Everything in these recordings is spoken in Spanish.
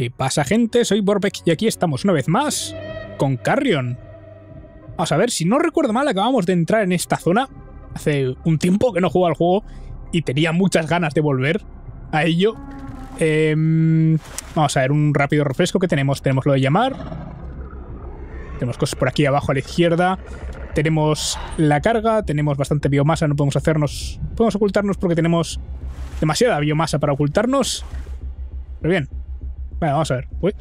¿Qué pasa, gente? Soy Borbeck y aquí estamos una vez más con Carrion. Vamos a ver, si no recuerdo mal, acabamos de entrar en esta zona hace un tiempo que no juego al juego y tenía muchas ganas de volver a ello. Vamos a ver, un rápido refresco que tenemos. Tenemos lo de llamar. Tenemos cosas por aquí abajo a la izquierda. Tenemos la carga, tenemos bastante biomasa, no podemos hacernos... Podemos ocultarnos porque tenemos demasiada biomasa para ocultarnos. Pero bien. Vale, vamos a ver. Uy.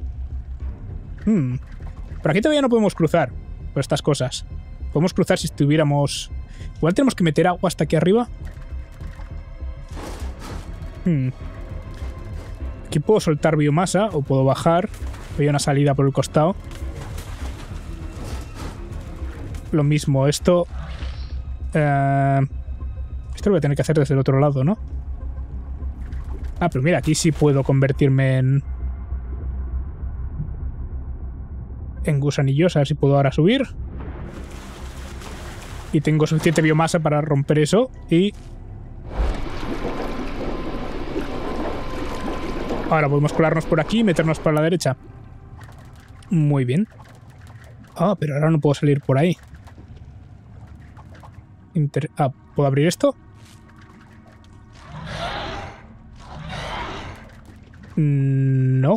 Por aquí todavía no podemos cruzar por estas cosas. Podemos cruzar si estuviéramos... Igual tenemos que meter agua hasta aquí arriba. Aquí puedo soltar biomasa o puedo bajar. Hay una salida por el costado. Lo mismo, esto... esto lo voy a tener que hacer desde el otro lado, ¿no? Ah, pero mira, aquí sí puedo convertirme en gusanillos. A ver si puedo ahora subir. Y tengo suficiente biomasa para romper eso. Y... ahora podemos colarnos por aquí y meternos para la derecha. Muy bien. Ah, pero ahora no puedo salir por ahí. ¿Puedo abrir esto? No.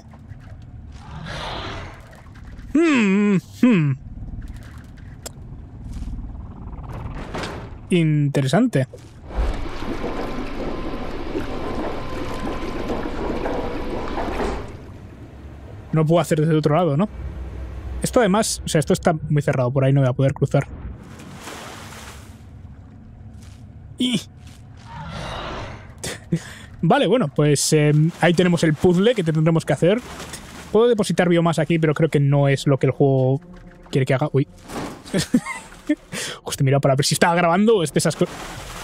Interesante. No puedo hacer desde el otro lado, ¿no? Esto además, o sea, esto está muy cerrado, por ahí no voy a poder cruzar. Y... vale, bueno, pues ahí tenemos el puzzle que tendremos que hacer. Puedo depositar biomasa aquí, pero creo que no es lo que el juego quiere que haga. Uy. Justo mira para ver si estaba grabando o es de esas cosas.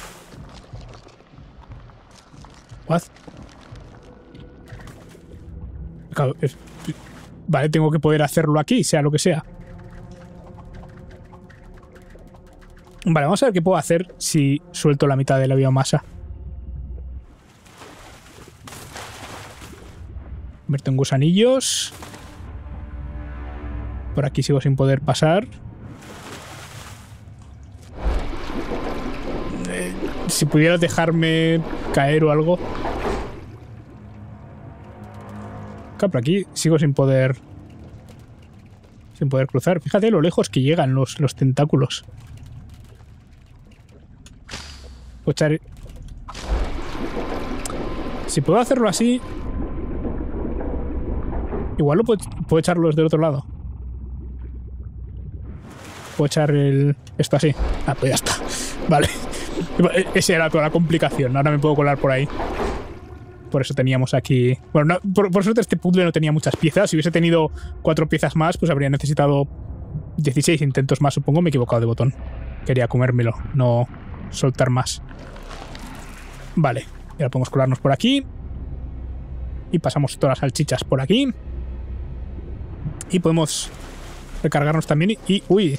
What? Vale, tengo que poder hacerlo aquí, sea lo que sea. Vale, vamos a ver qué puedo hacer si suelto la mitad de la biomasa. Convierto en gusanillos. Por aquí sigo sin poder pasar. Si pudieras dejarme caer o algo. Claro, por aquí sigo sin poder cruzar. Fíjate lo lejos que llegan los tentáculos. Puedo echar... si puedo hacerlo así... igual lo puedo echarlos del otro lado. Puedo echar esto así. Ah, pues ya está. Vale. Esa era toda la complicación. Ahora me puedo colar por ahí. Por eso teníamos aquí... bueno, no, por suerte este puzzle no tenía muchas piezas. Si hubiese tenido 4 piezas más, pues habría necesitado 16 intentos más, supongo. Me he equivocado de botón. Quería comérmelo, no soltar más. Vale. Y ahora podemos colarnos por aquí. Y pasamos todas las salchichas por aquí. Y podemos recargarnos también y... uy.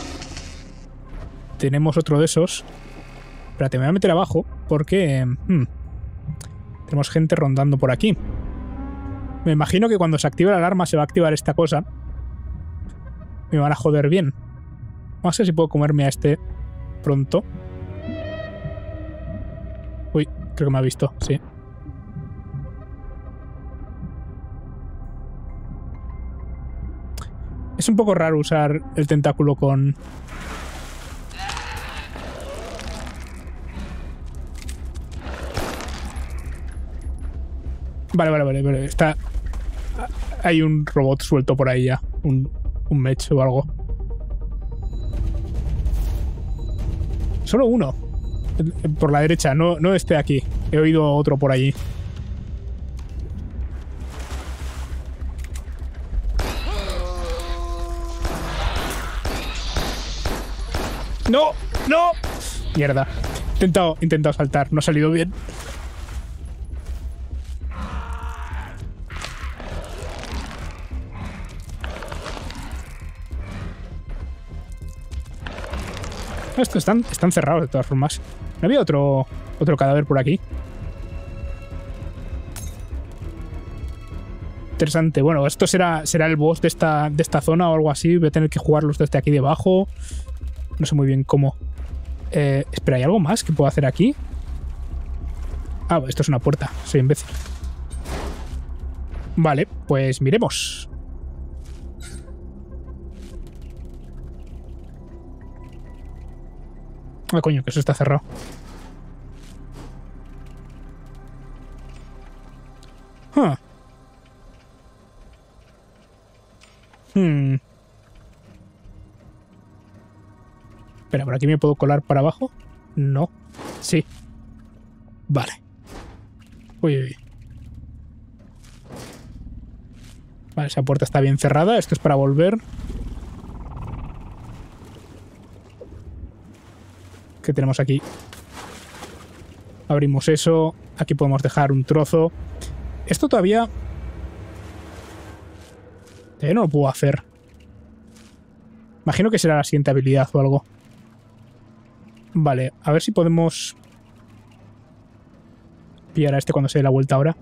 Tenemos otro de esos. Espérate, me voy a meter abajo porque... tenemos gente rondando por aquí. Me imagino que cuando se active la alarma se va a activar esta cosa. Me van a joder bien. Vamos a ver si puedo comerme a este pronto. Uy, creo que me ha visto, sí. Es un poco raro usar el tentáculo con... Vale. Está... hay un robot suelto por ahí ya. Un mech o algo. Solo uno. Por la derecha, no este aquí. He oído otro por allí. ¡No! ¡No! Mierda. He intentado saltar. No ha salido bien. Estos están cerrados de todas formas. ¿No había otro cadáver por aquí? Interesante. Bueno, esto será el boss de esta zona o algo así. Voy a tener que jugarlos desde aquí debajo. No sé muy bien cómo. Espera, ¿hay algo más que puedo hacer aquí? Ah, esto es una puerta. Soy imbécil. Vale, pues miremos. Ah, coño, que eso está cerrado. Huh. Espera, ¿por aquí me puedo colar para abajo? No. Sí. Vale. Uy, uy. Vale, esa puerta está bien cerrada. Esto es para volver. ¿Qué tenemos aquí? Abrimos eso. Aquí podemos dejar un trozo. Esto todavía no lo puedo hacer. Imagino que será la siguiente habilidad o algo. Vale, a ver si podemos pillar a este cuando se dé la vuelta ahora.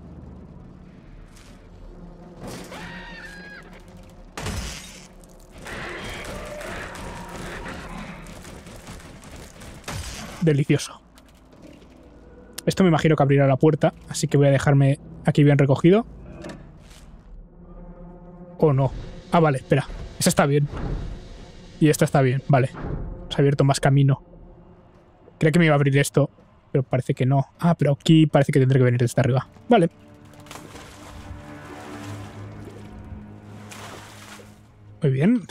Delicioso. Esto me imagino que abrirá la puerta, así que voy a dejarme aquí bien recogido. ¿O no? Ah, vale, espera. Esa está bien. Y esta está bien, vale. Se ha abierto más camino. Creía que me iba a abrir esto, pero parece que no. Ah, pero aquí parece que tendré que venir desde arriba. Vale. Muy bien.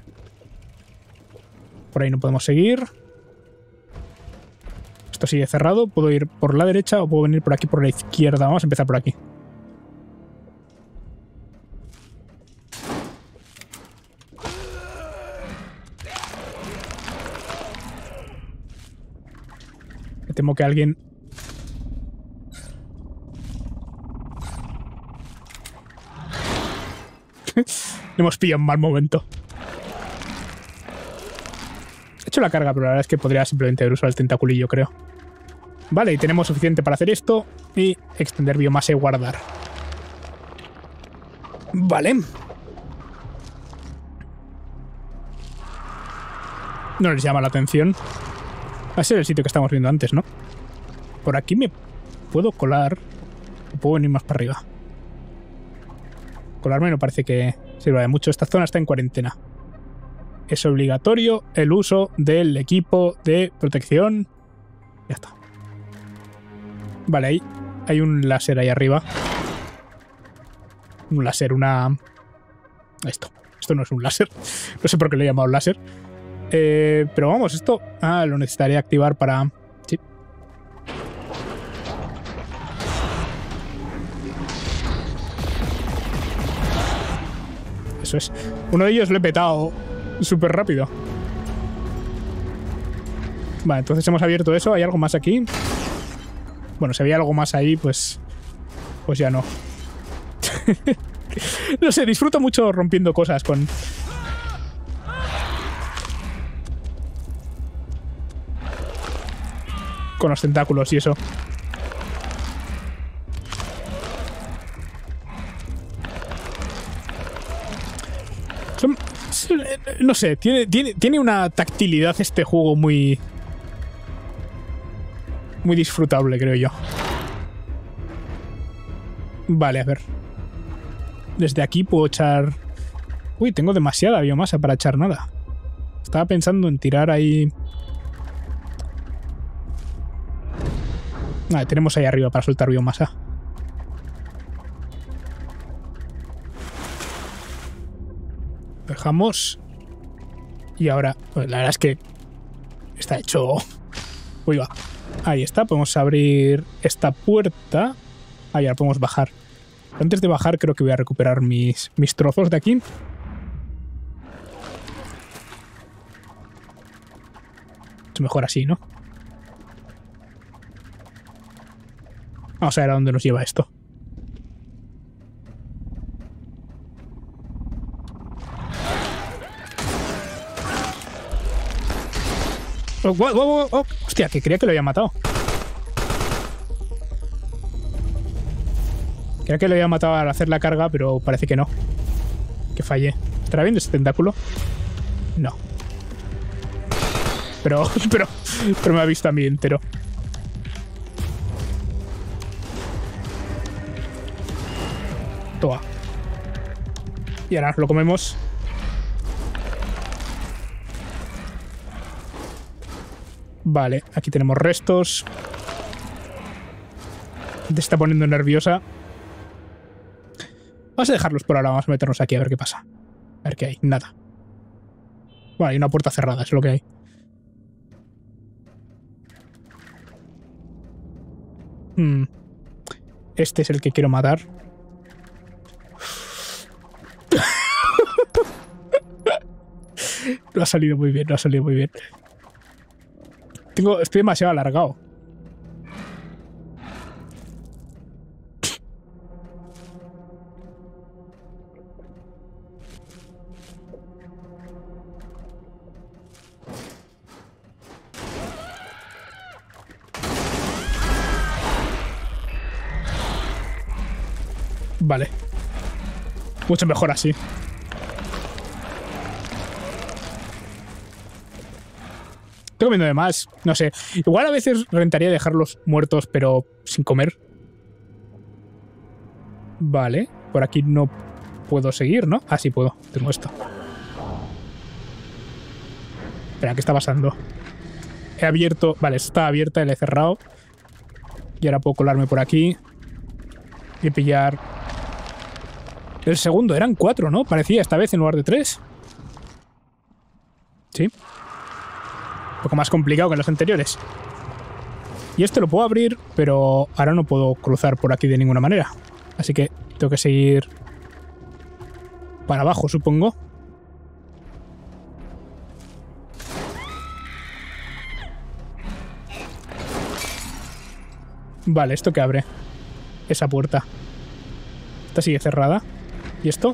Por ahí no podemos seguir. Esto sigue cerrado. Puedo ir por la derecha o puedo venir por aquí por la izquierda. Vamos a empezar por aquí. Me temo que alguien... Le hemos pillado un mal momento. He hecho la carga, pero la verdad es que podría simplemente haber usado el tentaculillo, creo. Vale, y tenemos suficiente para hacer esto y extender biomasa y guardar. Vale. No les llama la atención. Va a ser el sitio que estamos viendo antes, ¿no? Por aquí me puedo colar. O puedo venir más para arriba. Colarme no parece que sirva de mucho. Esta zona está en cuarentena. Es obligatorio el uso del equipo de protección. Ya está. Vale, ahí hay un láser ahí arriba. Un láser, una... Esto no es un láser. No sé por qué le he llamado láser. Pero vamos, esto... Ah, lo necesitaría activar para... Sí. Eso es. Uno de ellos lo he petado súper rápido. Vale, entonces hemos abierto eso. ¿Hay algo más aquí? Bueno, si había algo más ahí, pues ya no. No sé, disfruto mucho rompiendo cosas con los tentáculos y eso. No sé, tiene una tactilidad este juego muy disfrutable, creo yo. Vale, a ver. Desde aquí puedo echar... Uy, tengo demasiada biomasa para echar nada. Estaba pensando en tirar ahí... Vale, tenemos ahí arriba para soltar biomasa. Dejamos. Y ahora, pues la verdad es que está hecho... Uy, va. Ahí está, podemos abrir esta puerta. Ahí, ahora podemos bajar. Antes de bajar creo que voy a recuperar mis trozos de aquí. Es mejor así, ¿no? Vamos a ver a dónde nos lleva esto. Oh. Hostia, que creía que lo había matado. Creo que le había matado al hacer la carga, pero parece que no. Que fallé. ¿Estará viendo ese tentáculo? No. Pero me ha visto a mí entero. Toma. Y ahora lo comemos. Vale, aquí tenemos restos. Te está poniendo nerviosa. Vamos a dejarlos por ahora. Vamos a meternos aquí a ver qué pasa. A ver qué hay. Nada. Bueno, hay una puerta cerrada, es lo que hay. Este es el que quiero matar. No ha salido muy bien, no ha salido muy bien. Estoy demasiado alargado. Vale. Mucho mejor así. Estoy comiendo de más. No sé. Igual a veces rentaría dejarlos muertos, pero sin comer. Vale. Por aquí no puedo seguir, ¿no? Ah, sí puedo. Tengo esto. Espera, ¿qué está pasando? He abierto... Vale, está abierta y la he cerrado. Y ahora puedo colarme por aquí. Y pillar... El segundo, eran 4, ¿no? Parecía esta vez en lugar de 3. Sí. Un poco más complicado que los anteriores. Y este lo puedo abrir, pero ahora no puedo cruzar por aquí de ninguna manera. Así que tengo que seguir para abajo, supongo. Vale, ¿esto qué abre? Esa puerta. Esta sigue cerrada. ¿Y esto?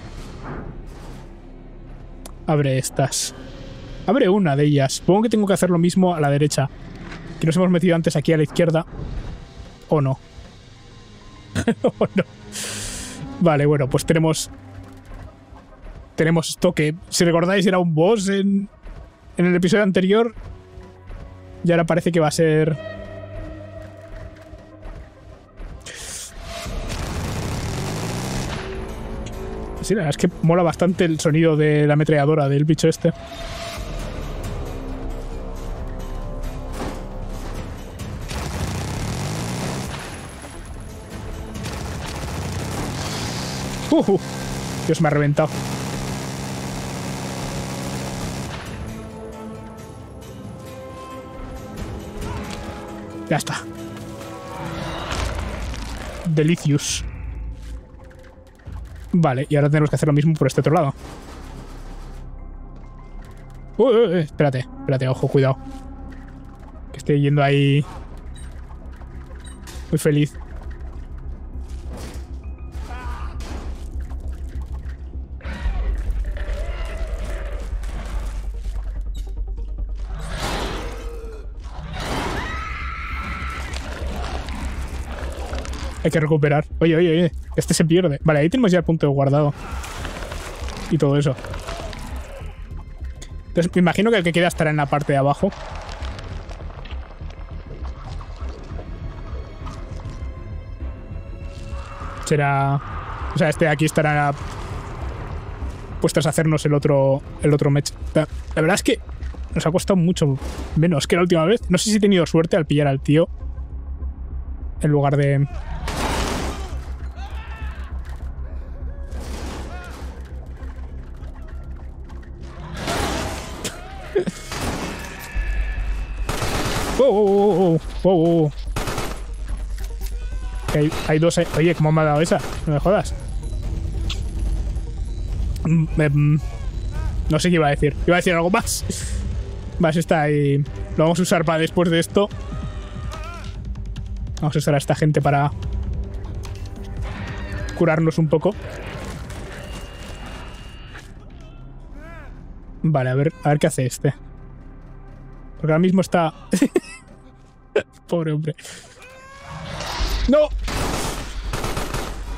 Abre estas. Abre una de ellas. Supongo que tengo que hacer lo mismo a la derecha. Que nos hemos metido antes aquí a la izquierda. ¿O no? ¿O no? Vale, bueno, pues tenemos... Tenemos esto que, si recordáis, era un boss en el episodio anterior. Y ahora parece que va a ser... Sí, la verdad es que mola bastante el sonido de la ametralladora del bicho este. Dios, me ha reventado. Ya está. Delicious. Vale, y ahora tenemos que hacer lo mismo por este otro lado. Espérate, espérate, ojo, cuidado. Que estoy yendo ahí muy feliz. Hay que recuperar. Oye, oye, oye. Este se pierde. Vale, ahí tenemos ya el punto de guardado. Y todo eso. Entonces, me imagino que el que queda estará en la parte de abajo. Será... O sea, este de aquí estará puestos a hacernos el otro match. La verdad es que nos ha costado mucho menos que la última vez. No sé si he tenido suerte al pillar al tío en lugar de... Hay dos... Oye, ¿cómo me ha dado esa? No me jodas. No sé qué iba a decir. Iba a decir algo más. Vale, está ahí. Lo vamos a usar para después de esto. Vamos a usar a esta gente para curarnos un poco. Vale, a ver qué hace este. Porque ahora mismo está... Pobre hombre. ¡No!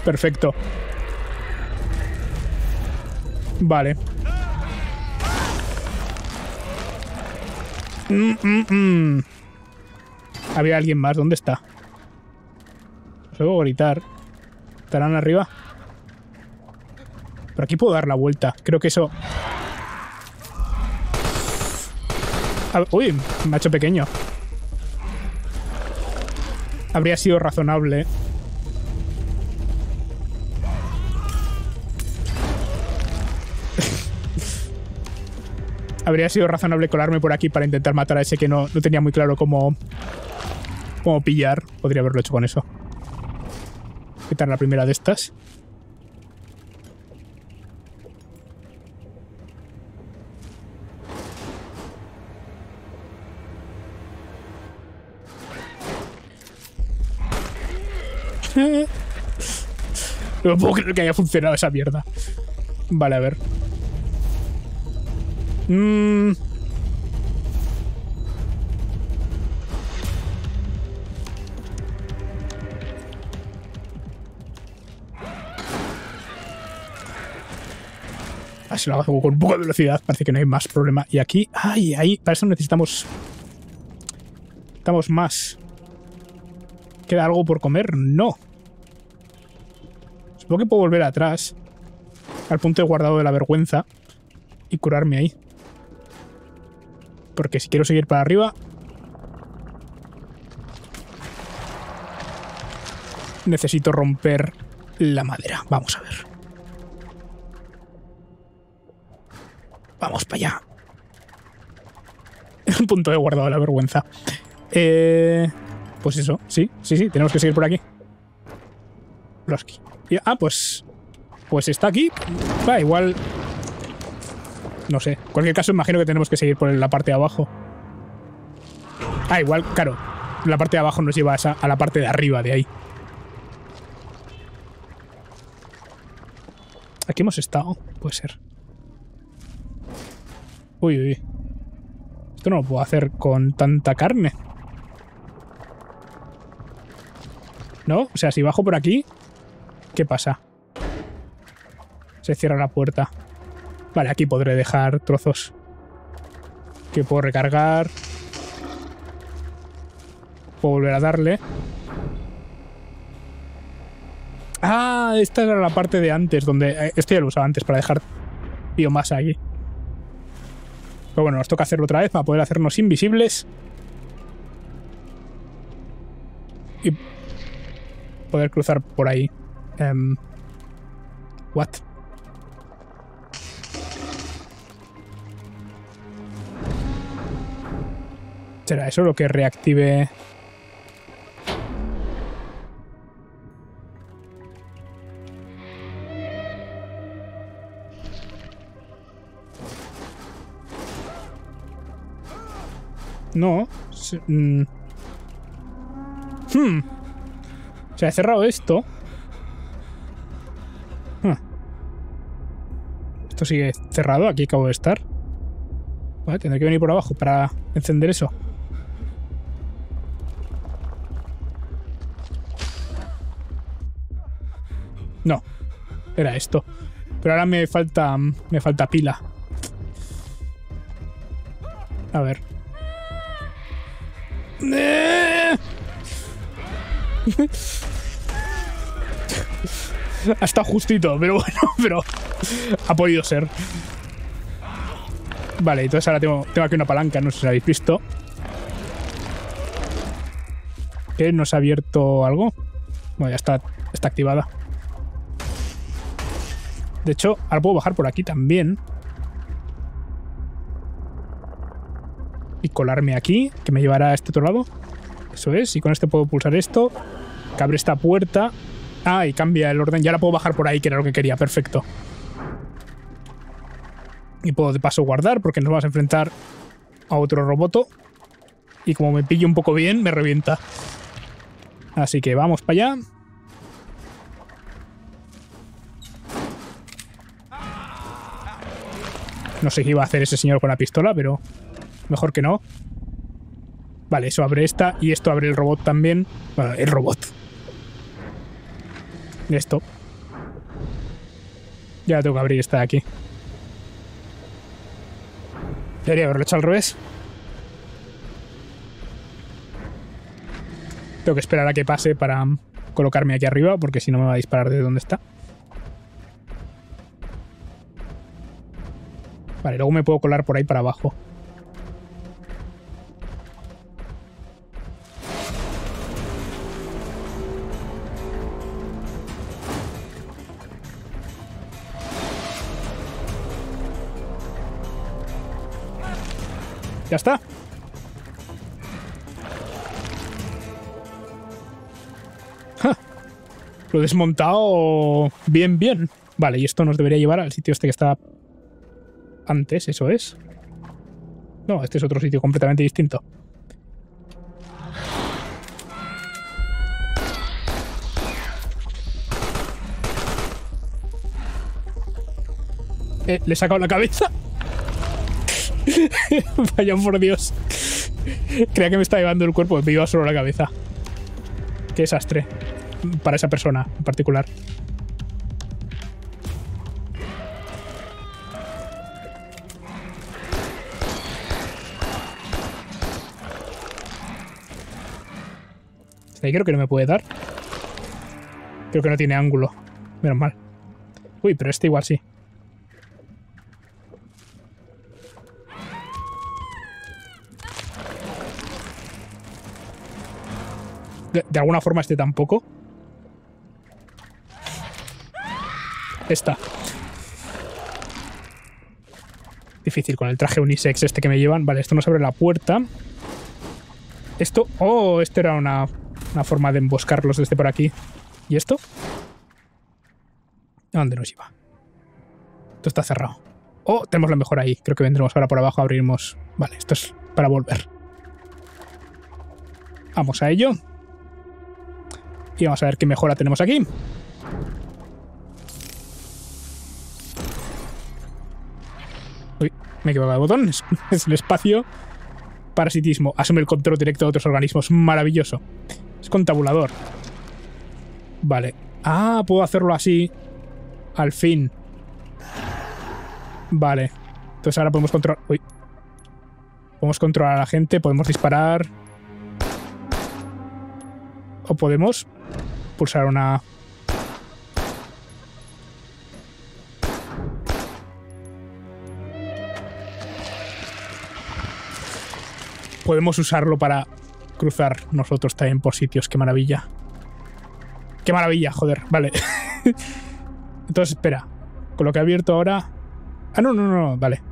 Perfecto. Vale. Había alguien más. ¿Dónde está? Os oigo gritar. ¿Estarán arriba? Por aquí puedo dar la vuelta. Creo que eso... Uy, me ha hecho pequeño. Habría sido razonable. Habría sido razonable colarme por aquí para intentar matar a ese que no tenía muy claro cómo pillar. Podría haberlo hecho con eso. Quitar la primera de estas. No puedo creer que haya funcionado esa mierda. Vale, a ver. Si lo hago con un poco de velocidad, parece que no hay más problema. Y aquí... ¡Ay! Ahí. Para eso necesitamos... Necesitamos más. ¿Queda algo por comer? No. Supongo que puedo volver atrás. Al punto de guardado de la vergüenza. Y curarme ahí. Porque si quiero seguir para arriba... Necesito romper la madera. Vamos a ver. Vamos para allá. Un punto de guardado de la vergüenza. Pues eso, sí, tenemos que seguir por aquí. Bloski. Pues está aquí. Va, igual... No sé. En cualquier caso, imagino que tenemos que seguir por la parte de abajo. Igual, claro. La parte de abajo nos lleva a la parte de arriba de ahí. Aquí hemos estado. Puede ser. Uy. Esto no lo puedo hacer con tanta carne. ¿No? O sea, si bajo por aquí... ¿Qué pasa? Se cierra la puerta. Vale, aquí podré dejar trozos. Que puedo recargar. Puedo volver a darle. Esta era la parte de antes, donde... Esto ya lo usaba antes para dejar biomasa aquí. Pero bueno, nos toca hacerlo otra vez para poder hacernos invisibles. Y poder cruzar por ahí. What? ¿Será eso lo que reactive? No. Se ha cerrado esto. Esto sigue cerrado. Aquí acabo de estar. Vale, tendré que venir por abajo para encender eso. No. Era esto. Pero ahora me falta pila. A ver. Ha estado justito, pero bueno, pero ha podido ser. Vale, entonces ahora tengo aquí una palanca, no sé si habéis visto. ¿Qué? ¿Nos ha abierto algo? Bueno, ya está activada. De hecho, ahora puedo bajar por aquí también. Y colarme aquí, que me llevará a este otro lado. Eso es, y con este puedo pulsar esto. Que abre esta puerta. Y cambia el orden. Ya la puedo bajar por ahí, que era lo que quería. Perfecto. Y puedo de paso guardar, porque nos vamos a enfrentar a otro roboto. Y como me pille un poco bien, me revienta. Así que vamos para allá. No sé qué iba a hacer ese señor con la pistola, pero mejor que no. Vale, eso abre esta y esto abre el robot también. Bueno, el robot. Esto. Ya tengo que abrir esta de aquí. Debería haberlo hecho al revés. Tengo que esperar a que pase para colocarme aquí arriba, porque si no me va a disparar de donde está. Vale, luego me puedo colar por ahí para abajo. Ya está. ¡Ja! Lo he desmontado bien, bien. Vale, y esto nos debería llevar al sitio este que estaba antes, ¿eso es? No, este es otro sitio completamente distinto. Le he sacado la cabeza. Vaya por Dios. Creía que me estaba llevando el cuerpo, me iba solo la cabeza. Qué desastre. Para esa persona en particular. Ahí creo que no me puede dar. Creo que no tiene ángulo. Menos mal. Uy, pero este igual sí. De alguna forma este tampoco. Esta. Difícil con el traje unisex este que me llevan. Vale, esto nos abre la puerta. Esto... Oh, esto era una forma de emboscarlos desde por aquí. ¿Y esto? ¿A dónde nos lleva? Esto está cerrado. Oh, tenemos la mejora ahí. Creo que vendremos ahora por abajo a abrirnos. Vale, esto es para volver. Vamos a ello. Y vamos a ver qué mejora tenemos aquí. Uy, me he equivocado de botón. Es el espacio. Parasitismo. Asume el control directo de otros organismos. Maravilloso. Es con tabulador. Vale. Ah, puedo hacerlo así. Al fin. Vale. Entonces ahora podemos controlar... Uy. Podemos controlar a la gente. Podemos disparar. O podemos pulsar una... Podemos usarlo para cruzar nosotros también por sitios. ¡Qué maravilla! ¡Qué maravilla! Joder, vale. Entonces, espera. Con lo que he abierto ahora... Ah, no, vale.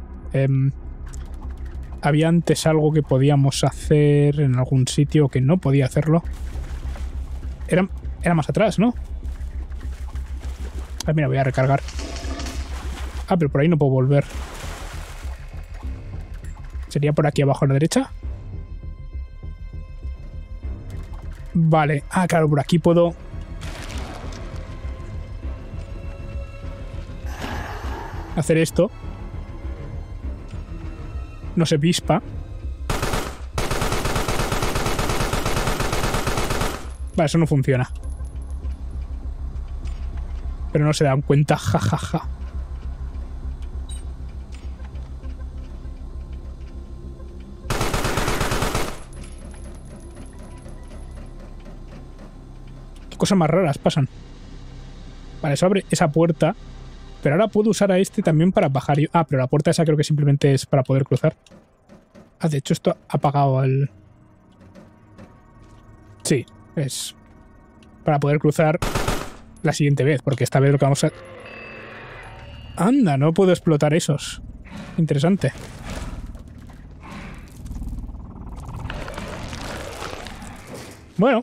Había antes algo que podíamos hacer en algún sitio que no podía hacerlo. Era más atrás, ¿no? Ah, mira, voy a recargar. Ah, pero por ahí no puedo volver. ¿Sería por aquí abajo a la derecha? Vale. Ah, claro, por aquí puedo... hacer esto. No se pispa. Vale, eso no funciona. Pero no se dan cuenta, jajaja. Qué cosas más raras pasan. Vale, eso abre esa puerta. Pero ahora puedo usar a este también para bajar. Ah, pero la puerta esa creo que simplemente es para poder cruzar. Ah, de hecho esto ha apagado el... Sí, es para poder cruzar la siguiente vez, porque esta vez lo que vamos a... Anda, no puedo explotar esos. Interesante. Bueno.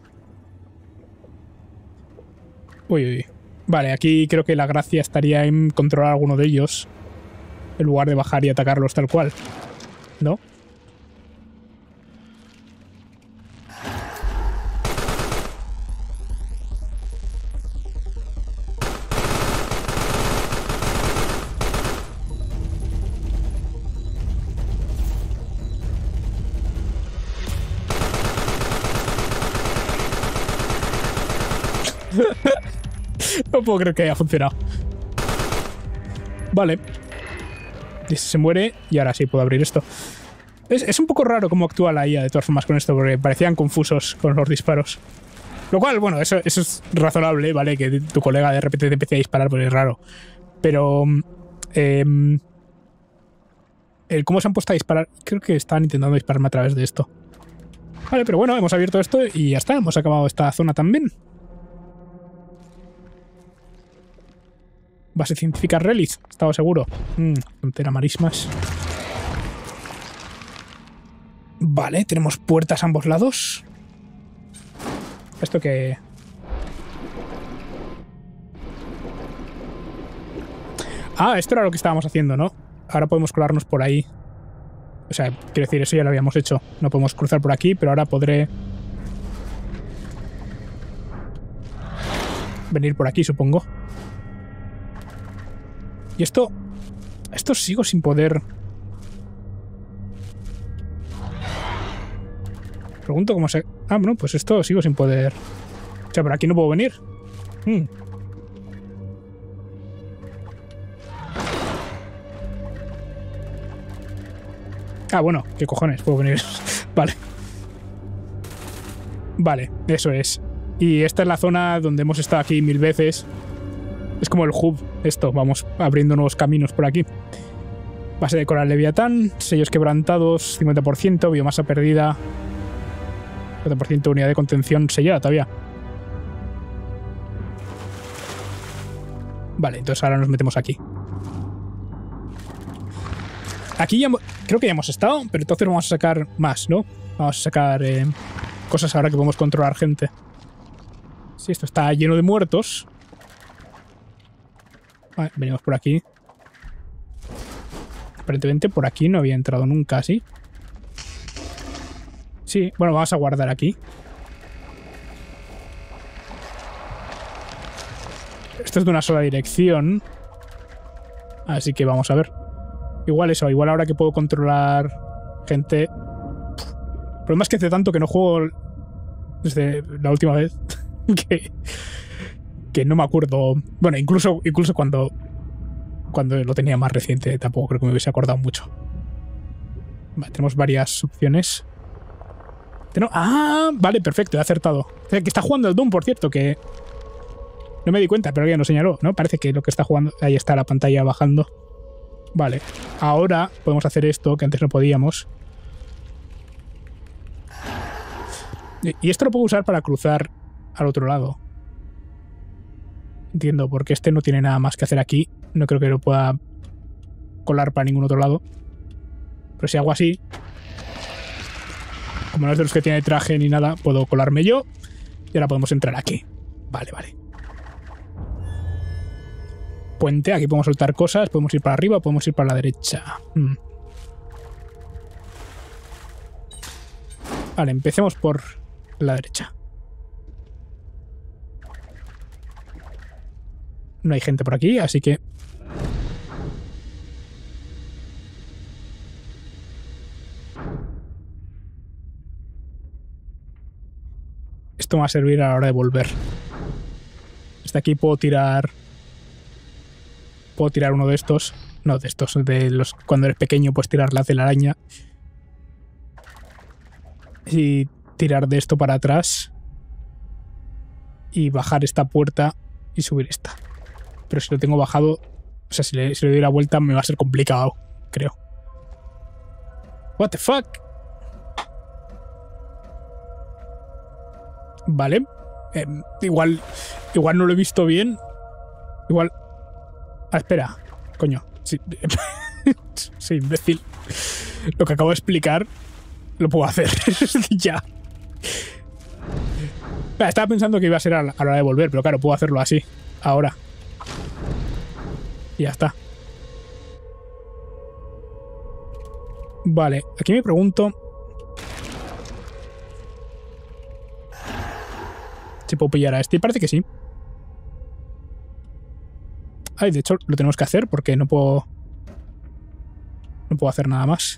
Uy. Vale, aquí creo que la gracia estaría en controlar a alguno de ellos en lugar de bajar y atacarlos tal cual. ¿No? No puedo creer que haya funcionado. Vale. Se muere y ahora sí puedo abrir esto. Es un poco raro cómo actúa la IA de todas formas con esto, porque parecían confusos con los disparos. Lo cual, bueno, eso es razonable, ¿vale? Que tu colega de repente te empiece a disparar, pues es raro. Pero... el cómo se han puesto a disparar... Creo que estaban intentando dispararme a través de esto. Vale, pero bueno, hemos abierto esto y ya está. Hemos acabado esta zona también. Base científica Relis, estaba seguro. Frontera marismas. Vale, tenemos puertas a ambos lados. Esto que... Ah, esto era lo que estábamos haciendo, ¿no? Ahora podemos colarnos por ahí. O sea, quiero decir, eso ya lo habíamos hecho. No podemos cruzar por aquí, pero ahora podré... venir por aquí, supongo. Y esto sigo sin poder... Pregunto cómo se... Ah, bueno, pues esto sigo sin poder... O sea, por aquí no puedo venir. Ah, bueno, ¿qué cojones? Puedo venir. Vale. Vale, eso es. Y esta es la zona donde hemos estado aquí 1000 veces. Es como el hub, esto. Vamos abriendo nuevos caminos por aquí. Base de coral Leviatán, sellos quebrantados, 50%, biomasa perdida, 50% unidad de contención sellada todavía. Vale, entonces ahora nos metemos aquí. Aquí ya creo que ya hemos estado, pero entonces vamos a sacar más, ¿no? Vamos a sacar cosas ahora que podemos controlar gente. Sí, esto está lleno de muertos. Vale, venimos por aquí. Aparentemente por aquí no había entrado nunca, ¿sí? Sí, bueno, vamos a guardar aquí. Esto es de una sola dirección. Así que vamos a ver. Igual eso, igual ahora que puedo controlar gente... El problema es que hace tanto que no juego desde la última vez que no me acuerdo. Bueno, incluso cuando lo tenía más reciente tampoco creo que me hubiese acordado mucho. Vale, tenemos varias opciones. Ah, vale, perfecto, he acertado. O sea, que está jugando el Doom, por cierto, que no me di cuenta, pero alguien lo señaló, ¿no? Parece que lo que está jugando... Ahí está la pantalla bajando. Vale, ahora podemos hacer esto que antes no podíamos. Y esto lo puedo usar para cruzar al otro lado. Entiendo, porque este no tiene nada más que hacer aquí. No creo que lo pueda colar para ningún otro lado. Pero si hago así, como no es de los que tiene traje ni nada, puedo colarme yo. Y ahora podemos entrar aquí. Vale, vale. Puente, aquí podemos soltar cosas. Podemos ir para arriba o podemos ir para la derecha. Vale, empecemos por la derecha. No hay gente por aquí, así que... Esto me va a servir a la hora de volver. Desde aquí puedo tirar... Puedo tirar uno de estos. No, de estos. De los cuando eres pequeño puedes tirar la telaraña. Y tirar de esto para atrás. Y bajar esta puerta y subir esta. Pero si lo tengo bajado... O sea, si le doy la vuelta me va a ser complicado, creo. What the fuck? Vale. Igual no lo he visto bien. Igual... Ah, espera. Coño. Sí. Sí, imbécil. Lo que acabo de explicar lo puedo hacer. Ya. Estaba pensando que iba a ser a la hora de volver, pero claro, puedo hacerlo así. Ahora. Y ya está. Vale, aquí me pregunto si puedo pillar a este. Parece que sí. Ay, de hecho lo tenemos que hacer porque no puedo hacer nada más.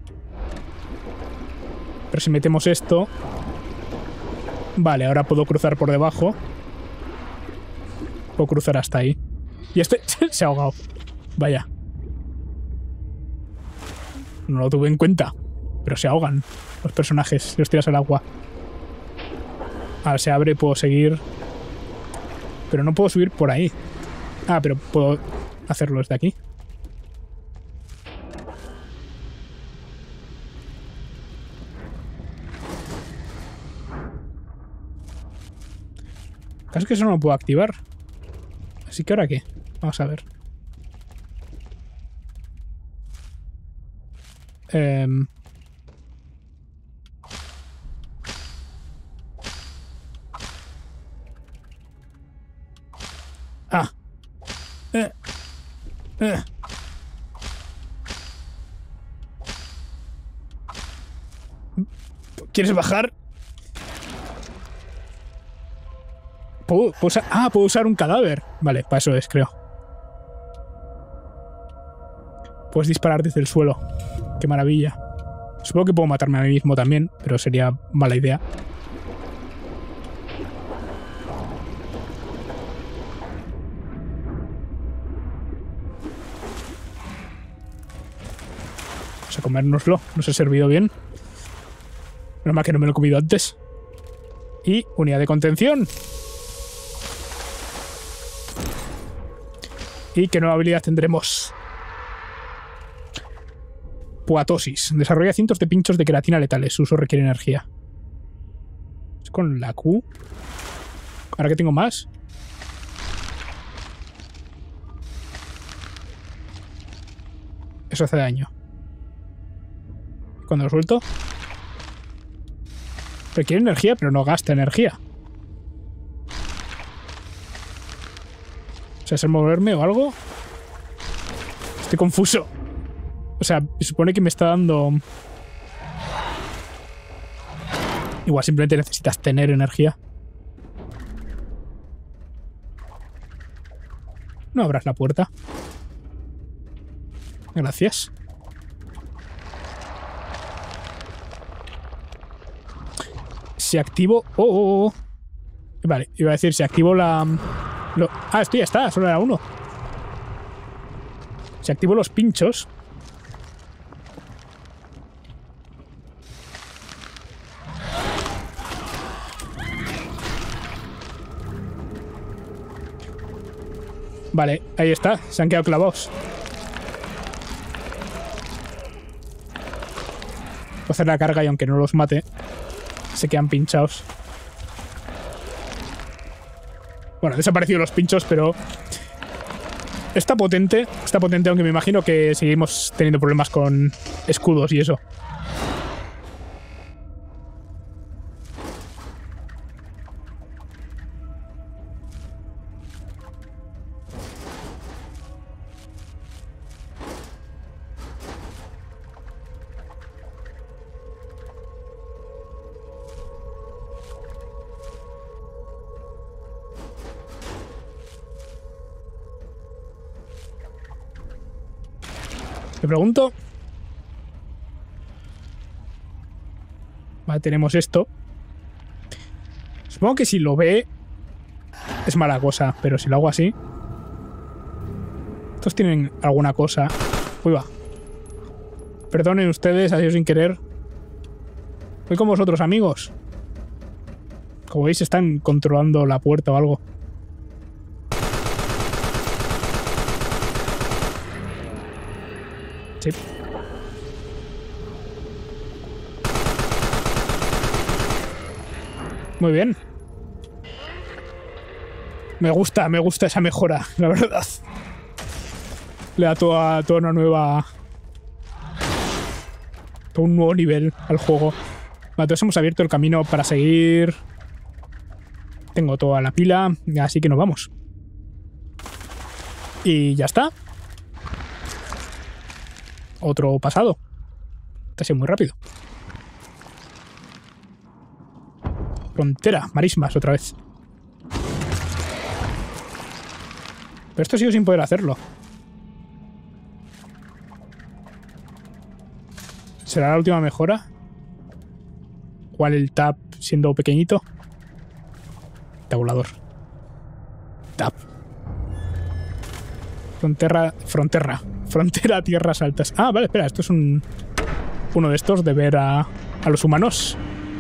Pero si metemos esto... Vale, ahora puedo cruzar por debajo. Puedo cruzar hasta ahí. Y este se ha ahogado. Vaya. No lo tuve en cuenta. Pero se ahogan los personajes si los tiras al agua. Ahora se abre, puedo seguir. Pero no puedo subir por ahí. Ah, pero puedo hacerlo desde aquí. Casi que eso no lo puedo activar. Así que ¿ahora qué? Vamos a ver. Ah. ¿Quieres bajar? ¿Puedo usar? Ah, puedo usar un cadáver. Vale, para eso es, creo. Puedes disparar desde el suelo. Qué maravilla. Supongo que puedo matarme a mí mismo también, pero sería mala idea. Vamos a comérnoslo. Nos ha servido bien. Menos mal que no me lo he comido antes. Y unidad de contención. ¿Y qué nueva habilidad tendremos? Puatosis. Desarrolla cientos de pinchos de queratina letales. Su uso requiere energía. ¿Es con la Q? ¿Ahora que tengo más? Eso hace daño. Cuando lo suelto... Requiere energía, pero no gasta energía. O sea, ¿es el moverme o algo? Estoy confuso. O sea, se supone que me está dando... Igual simplemente necesitas tener energía. No abras la puerta. Gracias. Si activo... Oh. Vale, iba a decir, si activo la... Ah, esto ya está, solo era uno. Si activo los pinchos... Vale, ahí está, se han quedado clavados. Puedo hacer la carga y aunque no los mate, se quedan pinchados. Bueno, han desaparecido los pinchos, pero... Está potente, aunque me imagino que seguimos teniendo problemas con escudos y eso. Me pregunto... Vale, tenemos esto. Supongo que si lo ve es mala cosa, pero si lo hago así... Estos tienen alguna cosa... Uy, va. Perdonen ustedes, ha sido sin querer. Voy con vosotros, amigos. Como veis, están controlando la puerta o algo. Sí. Muy bien. Me gusta esa mejora, la verdad. Le da toda una nueva... Todo un nuevo nivel al juego. Vale, entonces hemos abierto el camino para seguir. Tengo toda la pila, así que nos vamos. Y ya está. Otro pasado. Este ha sido muy rápido. Frontera, marismas otra vez. Pero esto sigo sin poder hacerlo. ¿Será la última mejora? ¿Cuál el tab siendo pequeñito? Tabulador. Tab. Frontera tierras altas. Ah, vale, espera, esto es uno de estos de ver a los humanos.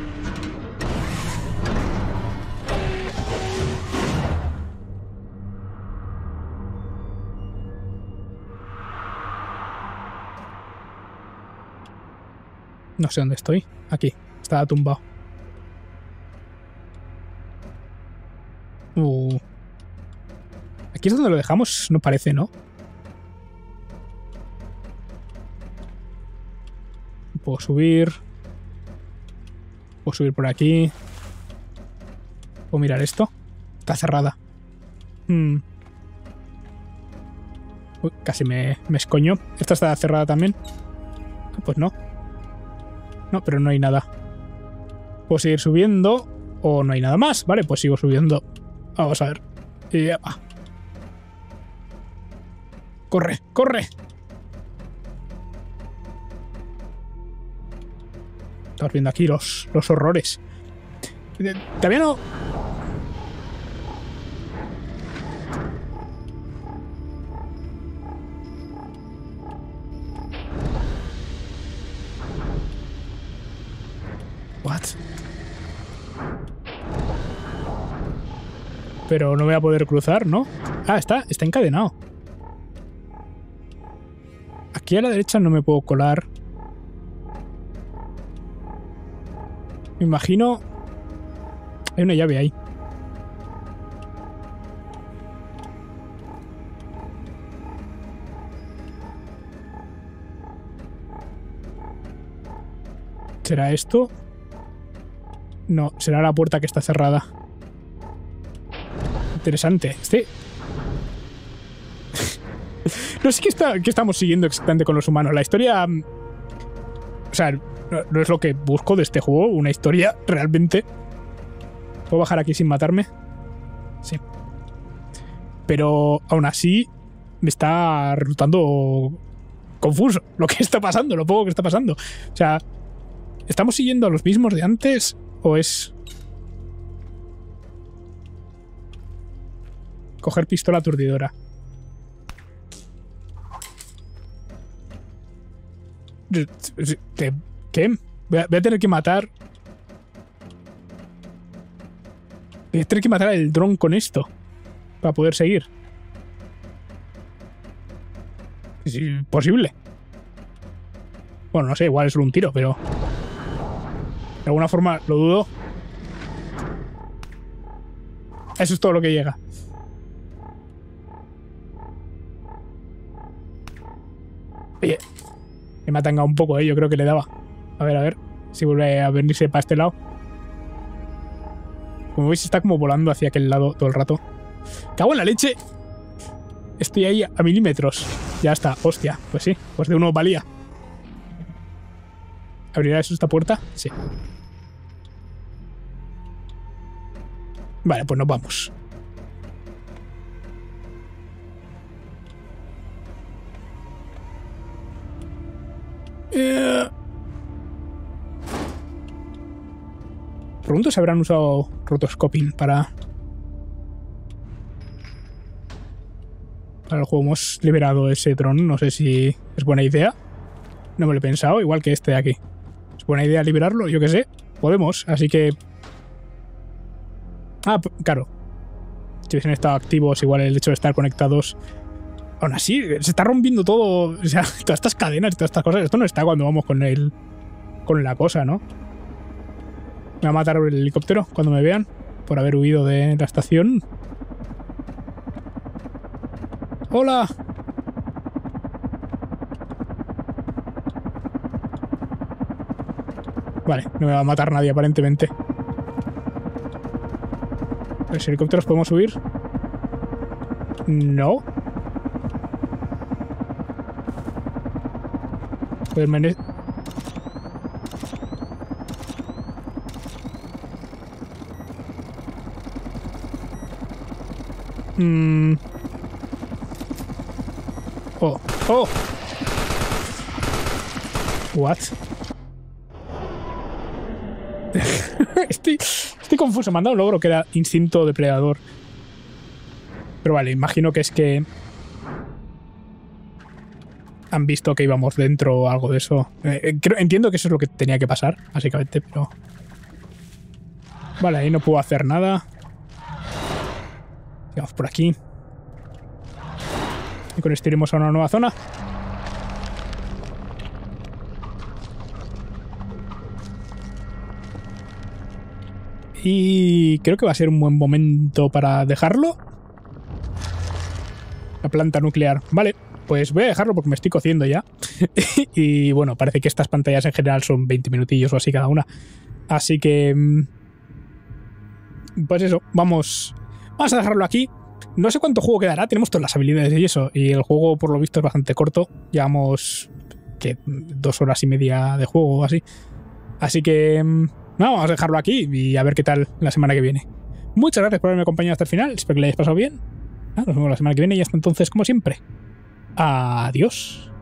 No sé dónde estoy. Aquí. Estaba tumbado. Aquí es donde lo dejamos, no parece, ¿no? Puedo subir. Puedo subir por aquí. Puedo mirar esto. Está cerrada. Uy, casi me escoño. ¿Esta está cerrada también? Pues no. No, pero no hay nada. Puedo seguir subiendo. O no hay nada más. Vale, pues sigo subiendo. Vamos a ver. Y ya va. ¡Corre! ¡Corre! Estamos viendo aquí los horrores. Todavía no... What? Pero no voy a poder cruzar, ¿no? Ah, está encadenado. Aquí a la derecha no me puedo colar. Me imagino... Hay una llave ahí. ¿Será esto? No, será la puerta que está cerrada. Interesante. No sé qué estamos siguiendo exactamente con los humanos. La historia... O sea, no es lo que busco de este juego. Una historia realmente... ¿Puedo bajar aquí sin matarme? Sí. Pero aún así me está resultando confuso lo que está pasando, lo poco que está pasando. O sea, ¿estamos siguiendo a los mismos de antes o es... Coger pistola aturdidora? ¿Qué? Voy a tener que matar... Voy a tener que matar al dron con esto para poder seguir. Es imposible. Bueno, no sé, igual es solo un tiro, pero... De alguna forma lo dudo. Eso es todo lo que llega. Oye, me ha tangado un poco, yo creo que le daba. A ver si vuelve a venirse para este lado. Como veis, está como volando hacia aquel lado todo el rato. ¡Cago en la leche! Estoy ahí a milímetros. Ya está, hostia. Pues sí, pues de uno valía. ¿Abrirá eso esta puerta? Sí. Vale, pues nos vamos. Pregunto si habrán usado rotoscoping para el juego. Hemos liberado ese dron. No sé si es buena idea. No me lo he pensado. Igual que este de aquí. ¿Es buena idea liberarlo? Yo qué sé. Podemos. Así que... Ah, claro. Si hubiesen estado activos, igual el hecho de estar conectados... Aún así, se está rompiendo todo. O sea, todas estas cadenas y todas estas cosas. Esto no está cuando vamos con la cosa, ¿no? Me va a matar el helicóptero cuando me vean por haber huido de la estación. ¡Hola! Vale, no me va a matar nadie aparentemente. ¿Los helicópteros podemos subir? No. Oh, oh. What? Estoy confuso. Me han dado un logro que era instinto depredador. Pero vale, imagino que es que han visto que íbamos dentro o algo de eso. Entiendo que eso es lo que tenía que pasar, básicamente, pero... Vale, ahí no puedo hacer nada. Vamos por aquí. Y con esto iremos a una nueva zona. Y creo que va a ser un buen momento para dejarlo. La planta nuclear. Vale, pues voy a dejarlo porque me estoy cociendo ya. Y bueno, parece que estas pantallas en general son 20 minutillos o así cada una. Así que... Pues eso, vamos a dejarlo aquí. No sé cuánto juego quedará, tenemos todas las habilidades y eso. Y el juego por lo visto es bastante corto. Llevamos... ¿qué? 2 horas y media de juego o así. Así que... No, vamos a dejarlo aquí y a ver qué tal la semana que viene. Muchas gracias por haberme acompañado hasta el final. Espero que le hayáis pasado bien. Nos vemos la semana que viene y hasta entonces, como siempre. Adiós.